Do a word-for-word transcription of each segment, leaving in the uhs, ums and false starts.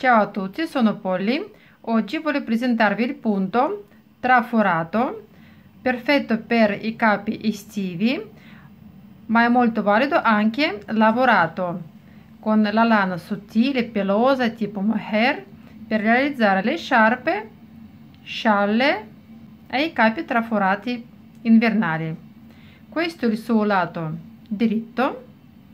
Ciao a tutti, sono Polly. Oggi voglio presentarvi il punto traforato, perfetto per i capi estivi, ma è molto valido anche lavorato con la lana sottile, pelosa, tipo mohair, per realizzare le sciarpe, scialle e i capi traforati invernali. Questo è il suo lato dritto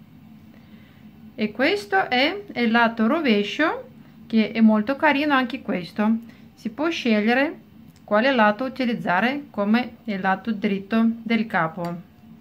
e questo è il lato rovescio, che è molto carino anche questo. Si può scegliere quale lato utilizzare come il lato dritto del capo.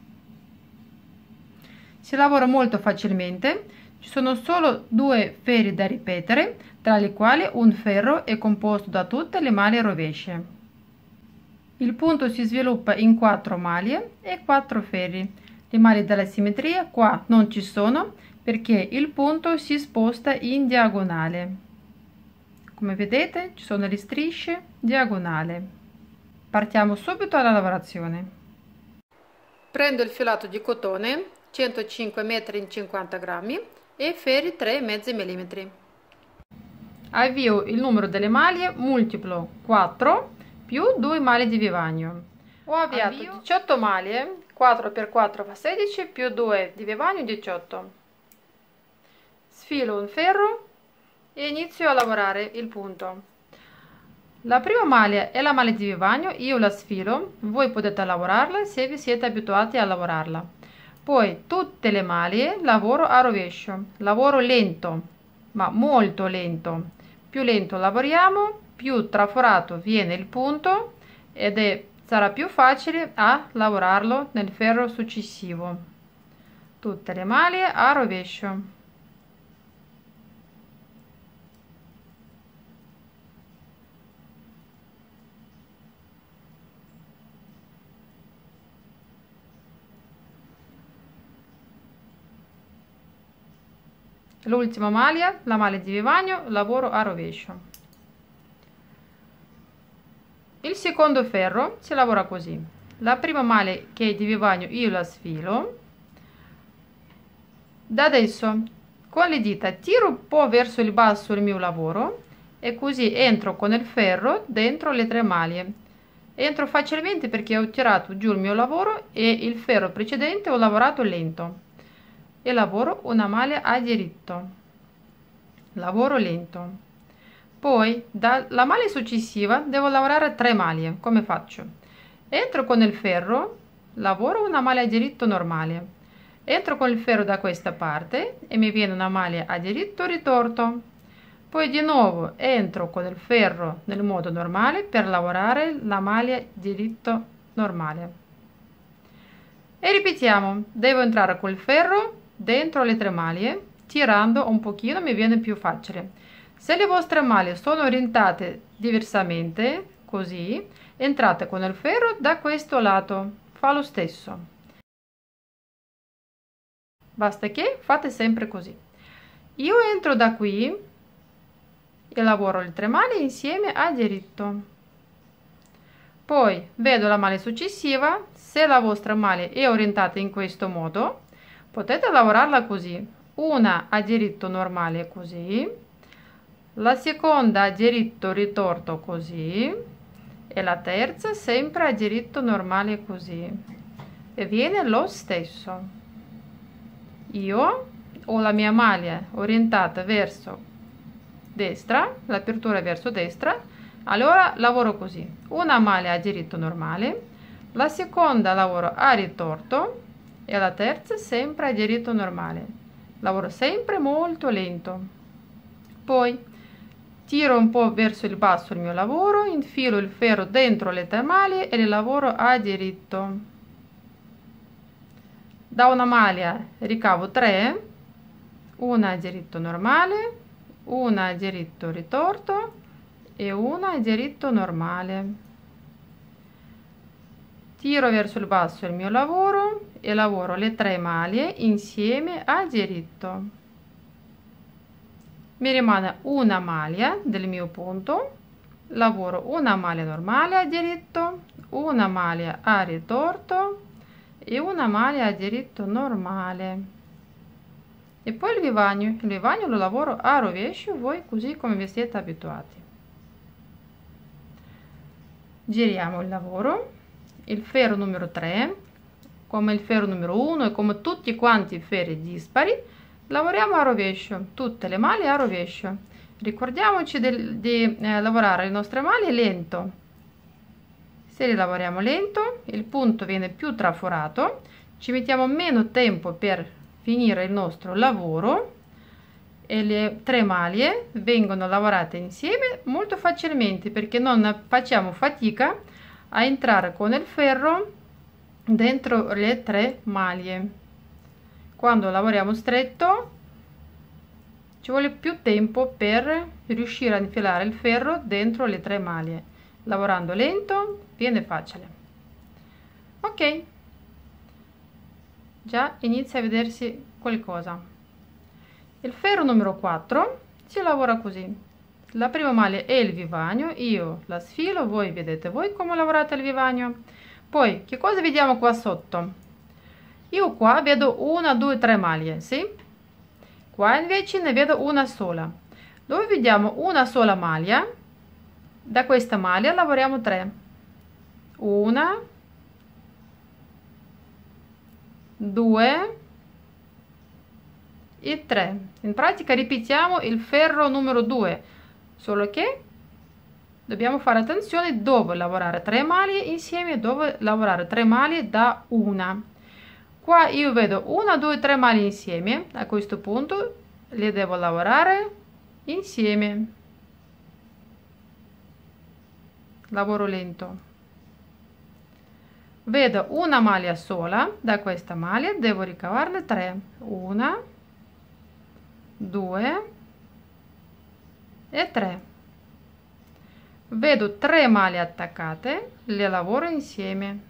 Si lavora molto facilmente, ci sono solo due ferri da ripetere, tra i quali un ferro è composto da tutte le maglie rovesce. Il punto si sviluppa in quattro maglie e quattro ferri. Le maglie della simmetria qua non ci sono perché il punto si sposta in diagonale. Come vedete ci sono le strisce diagonali. Partiamo subito alla lavorazione. Prendo il filato di cotone centocinque metri in cinquanta grammi e ferri tre virgola cinque millimetri. Avvio il numero delle maglie multiplo quattro più due maglie di vivagno. Ho avviato Avvio. diciotto maglie, quattro per quattro fa sedici, più due di vivagno diciotto. Sfilo un ferro e inizio a lavorare il punto. La prima maglia è la maglia di vivagno, io la sfilo, voi potete lavorarla se vi siete abituati a lavorarla. Poi tutte le maglie lavoro a rovescio, lavoro lento, ma molto lento. Più lento lavoriamo, più traforato viene il punto ed è, sarà più facile a lavorarlo nel ferro successivo. Tutte le maglie a rovescio. L'ultima maglia, la maglia di vivagno, lavoro a rovescio. Il secondo ferro si lavora così: la prima maglia che è di vivagno io la sfilo, da adesso con le dita tiro un po' verso il basso il mio lavoro e così entro con il ferro dentro le tre maglie. Entro facilmente perché ho tirato giù il mio lavoro e il ferro precedente ho lavorato lento. E lavoro una maglia a diritto, lavoro lento, poi dalla maglia successiva devo lavorare tre maglie. Come faccio? Entro con il ferro, lavoro una maglia a diritto normale, entro con il ferro da questa parte e mi viene una maglia a diritto ritorto, poi di nuovo entro con il ferro nel modo normale per lavorare la maglia diritto normale e ripetiamo. Devo entrare col ferro dentro le tre maglie, tirando un pochino mi viene più facile. Se le vostre maglie sono orientate diversamente, così entrate con il ferro da questo lato, fa lo stesso, basta che fate sempre così. Io entro da qui e lavoro le tre maglie insieme a diritto, poi vedo la maglia successiva. Se la vostra maglia è orientata in questo modo potete lavorarla così: una a diritto normale così, la seconda a diritto ritorto così e la terza sempre a diritto normale così e viene lo stesso. Io ho la mia maglia orientata verso destra, l'apertura verso destra, allora lavoro così: una maglia a diritto normale, la seconda lavoro a ritorto e la terza sempre a diritto normale, lavoro sempre molto lento, poi tiro un po' verso il basso il mio lavoro, infilo il ferro dentro le tre maglie e le lavoro a diritto. Da una maglia ricavo tre, una a diritto normale, una a diritto ritorto e una a diritto normale. Tiro verso il basso il mio lavoro e lavoro le tre maglie insieme a diritto. Mi rimane una maglia del mio punto, lavoro una maglia normale a diritto, una maglia a ritorto e una maglia a diritto normale e poi il vivagno. Il vivagno lo lavoro a rovescio, voi così come vi siete abituati. Giriamo il lavoro, il ferro numero tre, come il ferro numero uno e come tutti quanti i ferri dispari, lavoriamo a rovescio, tutte le maglie a rovescio. Ricordiamoci di, di eh, lavorare le nostre maglie lento. Se le lavoriamo lento, il punto viene più traforato, ci mettiamo meno tempo per finire il nostro lavoro e le tre maglie vengono lavorate insieme molto facilmente, perché non facciamo fatica a entrare con il ferro dentro le tre maglie. Quando lavoriamo stretto ci vuole più tempo per riuscire a infilare il ferro dentro le tre maglie. Lavorando lento viene facile. Ok, già inizia a vedersi qualcosa. Il ferro numero quattro si lavora così: la prima maglia è il vivagno, io la sfilo, voi vedete voi come lavorate il vivagno. Poi che cosa vediamo qua sotto? Io qua vedo una, due, tre maglie, sì? Qua invece ne vedo una sola. Dove vediamo una sola maglia, da questa maglia lavoriamo tre. Una, due e tre. In pratica ripetiamo il ferro numero due, solo che dobbiamo fare attenzione dove lavorare tre maglie insieme e dove lavorare tre maglie da una. Qua io vedo una, due, tre maglie insieme, a questo punto le devo lavorare insieme. Lavoro lento. Vedo una maglia sola, da questa maglia devo ricavarne tre. Una, due e tre. Vedo tre maglie attaccate, le lavoro insieme.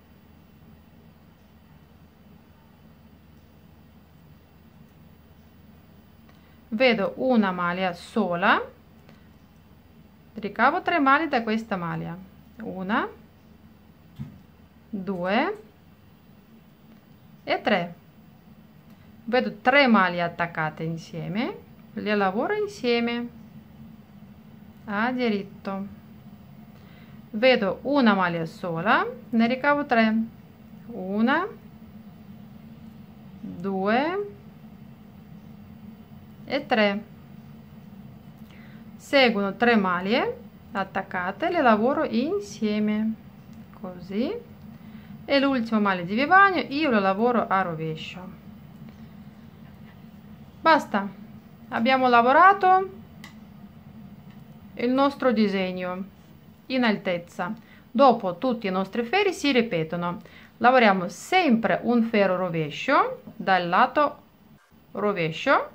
Vedo una maglia sola, ricavo tre maglie da questa maglia. Una, due e tre. Vedo tre maglie attaccate insieme, le lavoro insieme a diritto. Vedo una maglia sola, ne ricavo tre. Una, due e tre. Seguono tre maglie attaccate, le lavoro insieme così, e l'ultima maglia di vivagno io lo lavoro a rovescio. Basta, abbiamo lavorato il nostro disegno in altezza. Dopo tutti i nostri ferri si ripetono. Lavoriamo sempre un ferro rovescio dal lato rovescio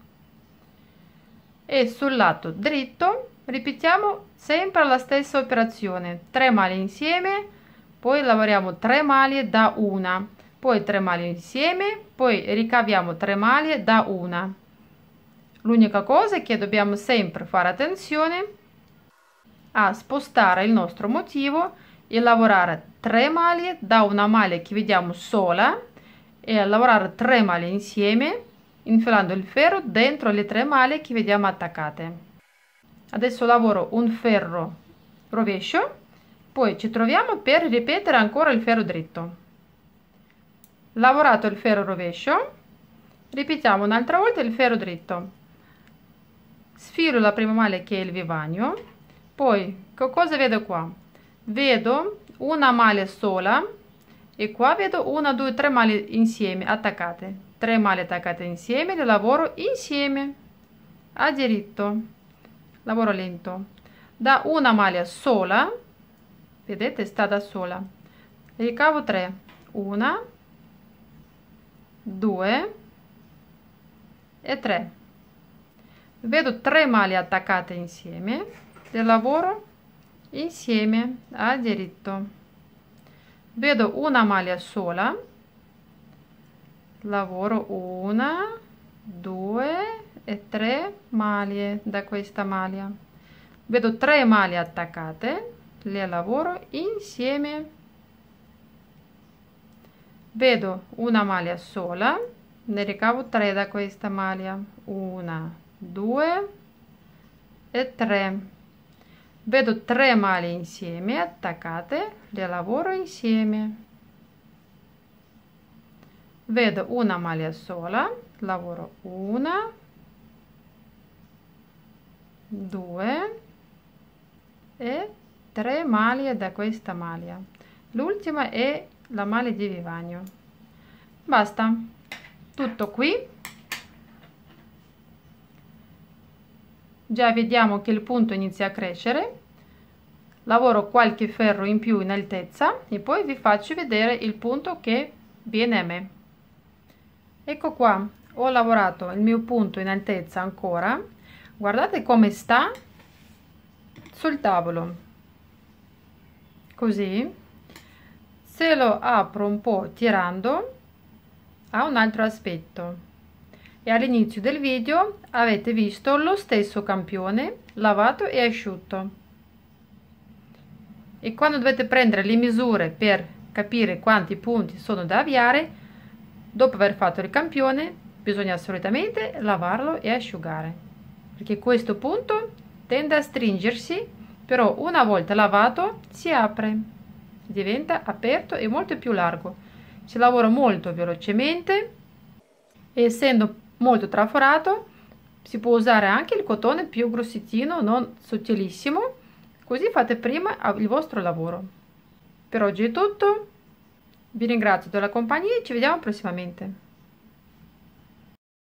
e sul lato dritto ripetiamo sempre la stessa operazione: tre maglie insieme, poi lavoriamo tre maglie da una, poi tre maglie insieme, poi ricaviamo tre maglie da una. L'unica cosa è che dobbiamo sempre fare attenzione a spostare il nostro motivo e lavorare tre maglie da una maglia che vediamo sola e a lavorare tre maglie insieme, infilando il ferro dentro le tre maglie che vediamo attaccate. Adesso lavoro un ferro rovescio, poi ci troviamo per ripetere ancora il ferro dritto. Lavorato il ferro rovescio, ripetiamo un'altra volta il ferro dritto. Sfilo la prima maglia che è il vivagno, poi che cosa vedo qua? Vedo una maglia sola e qua vedo una, due, tre maglie insieme attaccate. Tre maglie attaccate insieme, le lavoro insieme a diritto. Lavoro lento. Da una maglia sola, vedete, sta da sola, ricavo tre. Una, due e tre. Vedo tre maglie attaccate insieme, le lavoro insieme a diritto. Vedo una maglia sola, lavoro una, due e tre maglie da questa maglia. Vedo tre maglie attaccate, le lavoro insieme. Vedo una maglia sola, ne ricavo tre da questa maglia, una, due e tre. Vedo tre maglie insieme attaccate, le lavoro insieme. Vedo una maglia sola, lavoro una, due e tre maglie da questa maglia. L'ultima è la maglia di vivagno. Basta, tutto qui. Già vediamo che il punto inizia a crescere. Lavoro qualche ferro in più in altezza e poi vi faccio vedere il punto che viene a me. Ecco qua, ho lavorato il mio punto in altezza ancora. Guardate come sta sul tavolo, così. Se lo apro un po' tirando ha un altro aspetto. E all'inizio del video avete visto lo stesso campione lavato e asciutto. E quando dovete prendere le misure per capire quanti punti sono da avviare, dopo aver fatto il campione bisogna assolutamente lavarlo e asciugare, perché questo punto tende a stringersi, però una volta lavato si apre, diventa aperto e molto più largo. Si lavora molto velocemente e essendo molto traforato si può usare anche il cotone più grossettino, non sottilissimo, così fate prima il vostro lavoro. Per oggi è tutto. Vi ringrazio della compagnia e ci vediamo prossimamente.